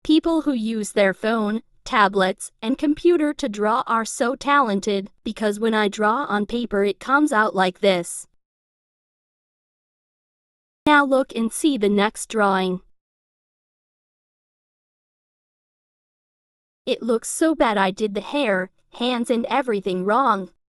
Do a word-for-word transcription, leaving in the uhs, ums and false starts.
People who use their phone, tablets, and computer to draw are so talented, because when I draw on paper it comes out like this. Now look and see the next drawing. It looks so bad. I did the hair, hands and everything wrong.